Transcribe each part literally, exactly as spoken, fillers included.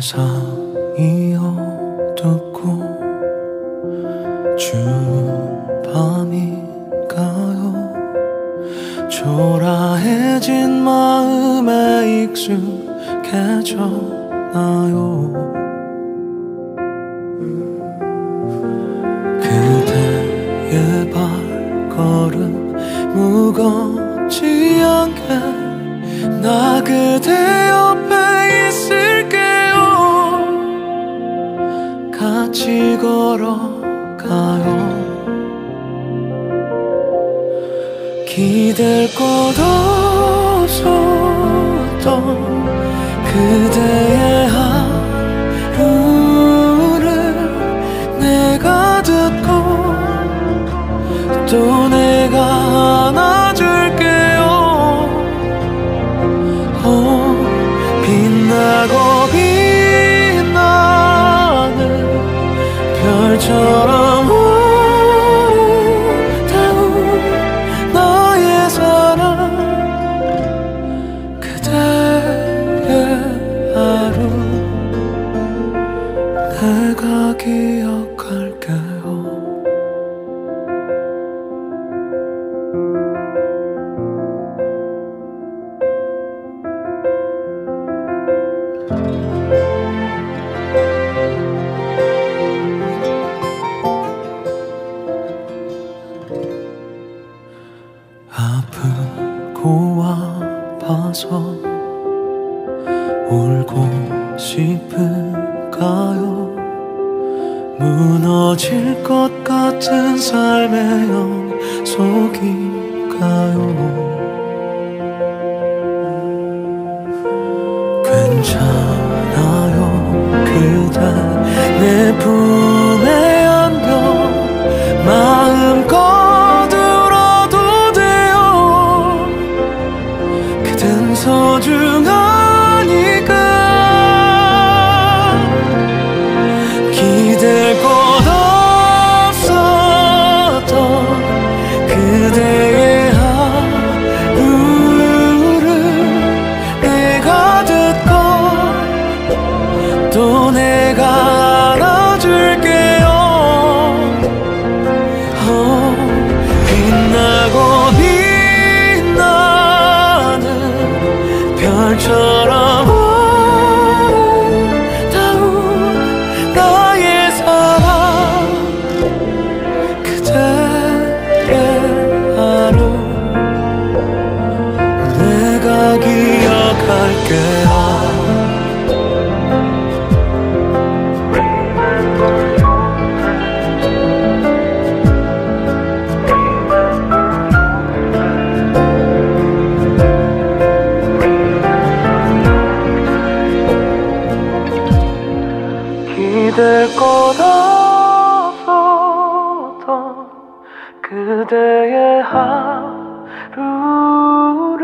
무사히 어둡고 추운 밤인가요? 초라해진 마음에 익숙해졌나요? 그대의 발걸음 무겁지 않게 나 그대 옆에 있을게요. 같이 걸어가요. 기댈 곳 없었던 그대의 하루를 내가 듣고 또 내가 안아줄게요. 어, 빛나고 빛나는 별처럼 아름다운 나의 사랑, 그대의 하루 내가 기억할게요. 아프고 아파서 울고 싶은가요? 무너질 것 같은 삶의 연속인가요? 괜찮아요 그대 내 품에 안겨 마음껏 울어도 돼요. 그댄 소중하니까. 기댈 곳 없었던 그대의 하루를 내가 듣고 또 내가 안아줄게요. 어, 빛나고 빛나는 별처럼 아름다운 나의 사랑, 그대의 하루 내가 기억할게요. 기댈 곳 없었던 그대의 하루를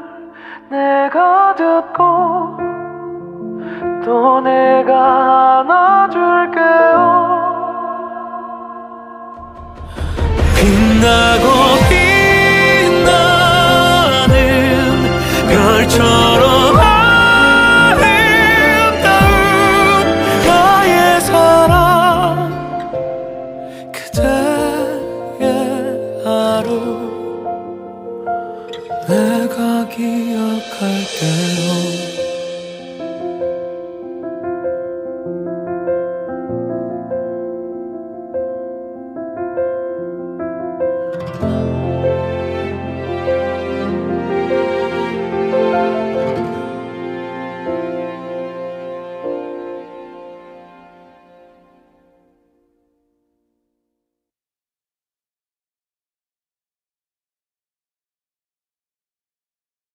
내가 듣고 또 내가 안아줄게요. 빛나고 빛나는 별처럼 내가 기억할게.